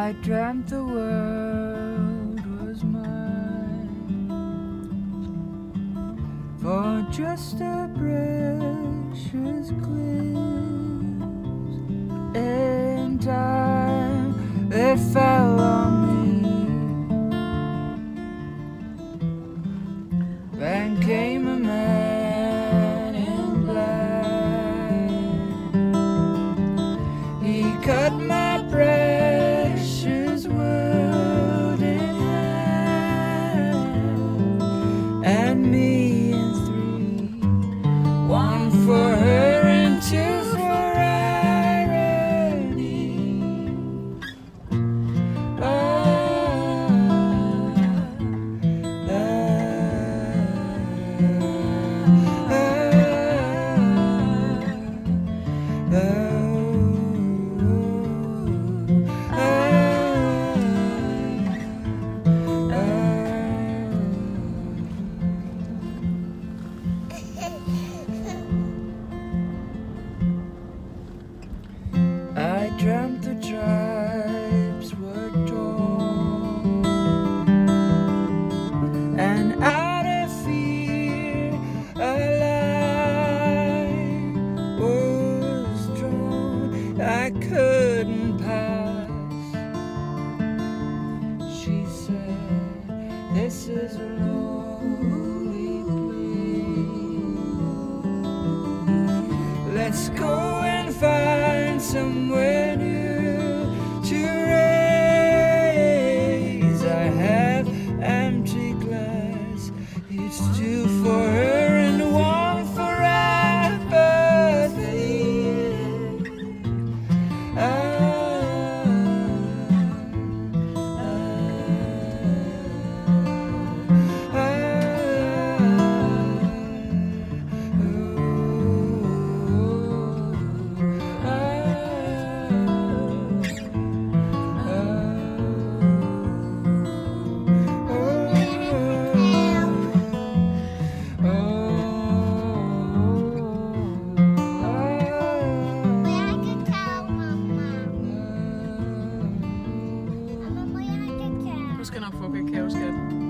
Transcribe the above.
I dreamt the world was mine for just a precious glimpse in time. It fell on me. Then came a man in black. He cut my precious world in half, and me in three, one for her and two for irony. I dreamt the tribes were torn, and out of fear a line was drawn. I couldn't pass. She said, "This is a lonely place. Let's go and find somewhere new to raise." I have empty glass. It's two for her and one for apathy. Du skal nok få kakao, skat.